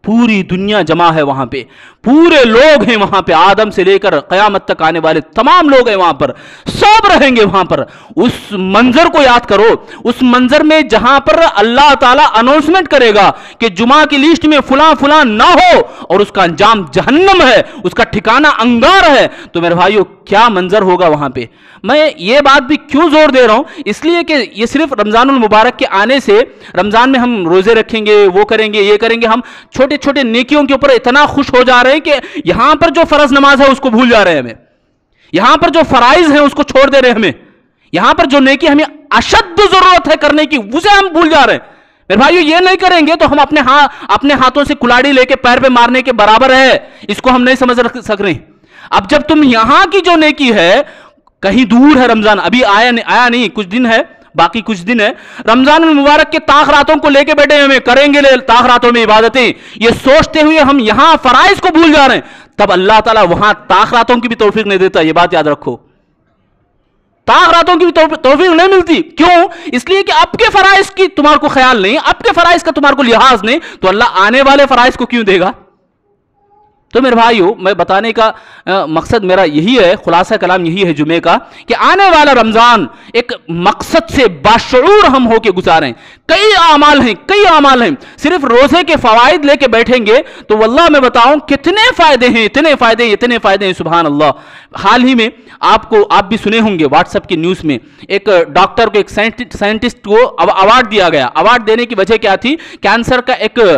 Speaker 2: पूरी दुनिया जमा है वहां पे, पूरे लोग हैं वहां पे, आदम से लेकर क़यामत तक आने वाले तमाम लोग हैं वहां पर, सब रहेंगे वहां पर। उस मंजर को याद करो, उस मंजर में जहां पर अल्लाह ताला अनाउंसमेंट करेगा कि जुमा की लिस्ट में फलां फलां ना हो और उसका अंजाम जहन्नम है, उसका ठिकाना अंगार है, तो मेरे भाइयों क्या मंजर होगा वहां पे। मैं ये बात भी क्यों जोर दे रहा हूं, इसलिए कि ये सिर्फ रमजानुल मुबारक के आने से, रमजान में हम रोजे रखेंगे, वो करेंगे, ये करेंगे, हम छोटे छोटे नेकियों के ऊपर इतना खुश हो जा रहे हैं कि यहां पर जो फर्ज नमाज है उसको भूल जा रहे हैं हमें, यहां पर जो फराइज है उसको छोड़ दे रहे हैं हमें, यहां पर जो नेकी हमें अशद जरूरत है करने की उसे हम भूल जा रहे हैं। मेरे भाइयों ये नहीं करेंगे तो हम अपने हाथों से कुल्हाड़ी लेके पैर पे मारने के बराबर है, इसको हम नहीं समझ सक रहे। अब जब तुम यहां की जो नेकी है, कहीं दूर है रमजान, अभी आया नहीं, कुछ दिन है, बाकी कुछ दिन है, रमजान मुबारक के ताख रातों को लेके बैठे हमें, करेंगे ताख रातों में इबादतें, ये सोचते हुए हम यहां फराइज को भूल जा रहे हैं, तब अल्लाह ताला वहां ताख रातों की भी तौफीक नहीं देता। ये बात याद रखो, ताख रातों की भी तौफीक नहीं मिलती। क्यों? इसलिए कि आपके फराइज की तुम्हारे को ख्याल नहीं, आपके फराइज का तुम्हारे को लिहाज नहीं, तो अल्लाह आने वाले फराइज को क्यों देगा। तो मेरे भाइयों, मैं बताने का मकसद मेरा यही है, खुलासा कलाम यही है जुमे का, कि आने वाला रमजान एक मकसद से बाशऊर हम होके गुजारें। कई आमाल हैं, सिर्फ रोजे के फवाइद लेके बैठेंगे तो वल्लाह मैं बताऊं कितने फायदे हैं, इतने फायदे हैं, सुभान अल्लाह। हाल ही में आप भी सुने होंगे व्हाट्सएप की न्यूज में, एक डॉक्टर को, एक साइंटिस्ट को अवार्ड दिया गया। अवार्ड देने की वजह क्या थी? कैंसर का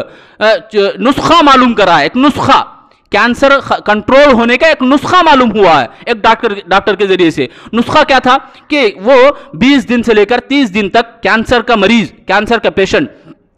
Speaker 2: एक नुस्खा मालूम करा है, एक नुस्खा, कैंसर कंट्रोल होने का एक नुस्खा मालूम हुआ है एक डॉक्टर के जरिए से। नुस्खा क्या था कि वो 20 दिन से लेकर 30 दिन तक कैंसर का मरीज, कैंसर का पेशेंट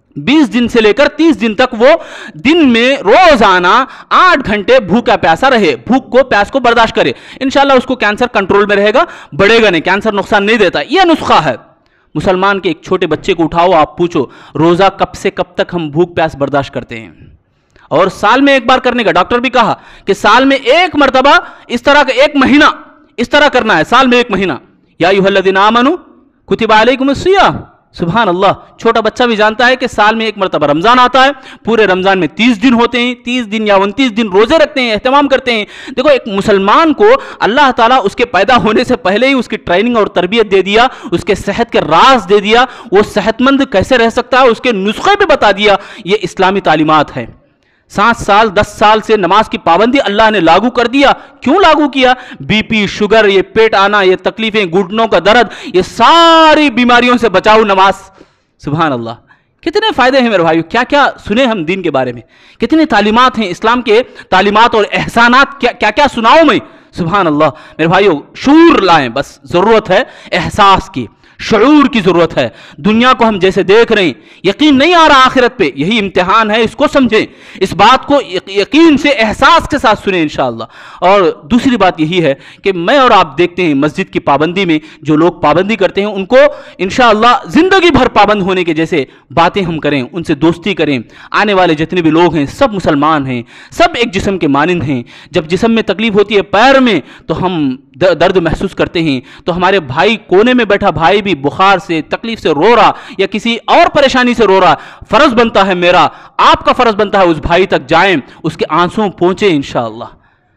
Speaker 2: 20 दिन से लेकर 30 दिन तक वो दिन में रोजाना 8 घंटे भूखा प्यासा रहे, प्यास को बर्दाश्त करे, इंशाल्लाह उसको कैंसर कंट्रोल में रहेगा, बढ़ेगा नहीं, कैंसर नुकसान नहीं देता। यह नुस्खा है। मुसलमान के एक छोटे बच्चे को उठाओ, आप पूछो रोजा कब से कब तक हम भूख प्यास बर्दाश्त करते हैं, और साल में एक बार करने का। डॉक्टर भी कहा कि साल में एक मर्तबा इस तरह का, एक महीना इस तरह करना है, साल में एक महीना। या अय्युहल्लज़ीना आमनू कुतिबा अलैकुमुस्सियाम, सुभान अल्लाह। छोटा बच्चा भी जानता है कि साल में एक मर्तबा रमजान आता है, पूरे रमजान में 30 दिन होते हैं, 30 दिन या 29 दिन रोजे रखते हैं, एहतमाम करते हैं। देखो, एक मुसलमान को अल्लाह ताला उसके पैदा होने से पहले ही उसकी ट्रेनिंग और तरबियत दे दिया, उसके सेहत के राज दे दिया, वो सेहतमंद कैसे रह सकता है उसके नुस्खे भी बता दिया। ये इस्लामी तालीमात है। 7 साल 10 साल से नमाज की पाबंदी अल्लाह ने लागू कर दिया। क्यों लागू किया? बीपी, शुगर, ये पेट आना, ये तकलीफें, घुटनों का दर्द, ये सारी बीमारियों से बचाओ नमाज। सुभान अल्लाह, कितने फायदे हैं मेरे भाइयों। क्या क्या सुने हम दीन के बारे में, कितने तालीमात हैं इस्लाम के, तालीमात और एहसानात क्या क्या सुनाऊं मैं। सुभान अल्लाह मेरे भाइयों, शऊर लाएं, बस जरूरत है एहसास की, शऊर की जरूरत है। दुनिया को हम जैसे देख रहे हैं, यकीन नहीं आ रहा आखिरत पे, यही इम्तिहान है, इसको समझें, इस बात को यकीन से, एहसास के साथ सुने इंशाअल्लाह। और दूसरी बात यही है कि मैं और आप देखते हैं मस्जिद की पाबंदी में जो लोग पाबंदी करते हैं, उनको इंशाअल्लाह जिंदगी भर पाबंद होने के जैसे बातें हम करें, उनसे दोस्ती करें। आने वाले जितने भी लोग हैं सब मुसलमान हैं, सब एक जिस्म के मानिंद हैं। जब जिस्म में तकलीफ होती है पैर में तो हम दर्द महसूस करते हैं, तो हमारे भाई कोने में बैठा भाई भी बुखार से, तकलीफ से रो रहा या किसी और परेशानी से रो रहा, फर्ज बनता है मेरा, आपका फर्ज बनता है उस भाई तक जाएं, उसके आंसुओं पहुंचे, इंशाअल्लाह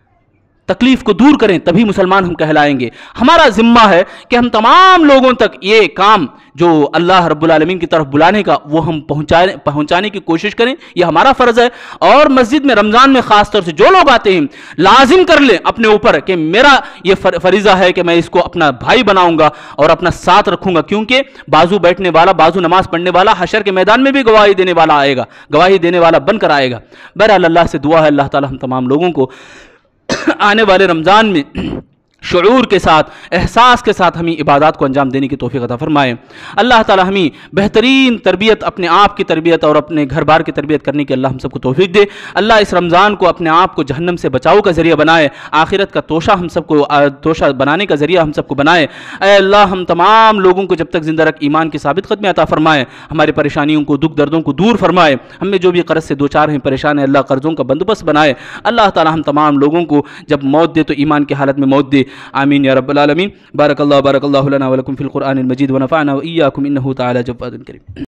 Speaker 2: तकलीफ को दूर करें, तभी मुसलमान हम कहलाएंगे। हमारा जिम्मा है कि हम तमाम लोगों तक ये काम जो अल्लाह रब्बुल आलमीन की तरफ बुलाने का, वो हम पहुंचाने की कोशिश करें, यह हमारा फर्ज है। और मस्जिद में रमजान में खास तौर से जो लोग आते हैं, लाजिम कर लें अपने ऊपर कि मेरा ये फरीजा है कि मैं इसको अपना भाई बनाऊंगा और अपना साथ रखूंगा, क्योंकि बाजू बैठने वाला, बाजू नमाज पढ़ने वाला हशर के मैदान में भी गवाही देने वाला आएगा, गवाही देने वाला बनकर आएगा। बहरहाल अल्लाह से दुआ है, अल्लाह ताला हम तमाम लोगों को आने वाले रमज़ान में शऊर के साथ, एहसास के साथ हमें इबादत को अंजाम देने की तौफीक अता फरमाए। अल्लाह ताला हमें बेहतरीन तरबियत, अपने आप की तरबियत और अपने घर बार की तरबियत करने की अल्लाह हम सबको तौफीक दे। अल्लाह इस रमज़ान को अपने आप को जहन्नम से बचाव का ज़रिया बनाए, आखिरत का तोशा हम सबको, तोशा बनाने का ज़रिया हम सबको बनाए। ऐ अल्लाह, हम तमाम लोगों को जब तक ज़िंदा रख ईमान की साबित क़दमी अता फरमाए, हमारी परेशानियों को, दुख दर्दों को दूर फरमाए। हमें जो भी कर्ज़ से दो चार हैं, परेशान है, अल्लाह कर्ज़ों का बंदोबस्त बनाए। अल्लाह ताला हम तमाम लोगों को जब मौत दे तो ईमान की हालत में मौत दे। आमीन या रब्बल आलमीन। बारकल्लाहु लना व लकुम फिल कुरआनिल मजीद व नफ़अना व इय्याकुम इन्नहु तआला जव्वादुन करीम।